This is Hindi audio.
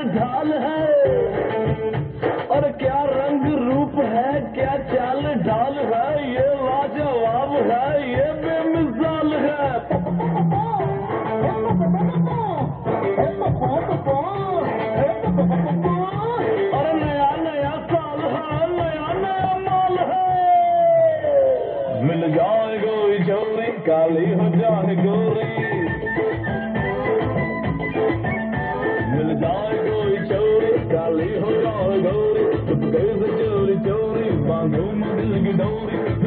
ढाल है, और क्या रंग रूप है, क्या चाल ढाल है, ये लाजवाब है, ये बेमिसाल है। और नया नया साल है, नया नया माल है। मिल जाए कोई छोरी काली हो जाए गोरी, मिल जाए कोई छोरी काली हो जाए गोरी, चुपके से चोरी चोरी बांधो दिल की डोरी।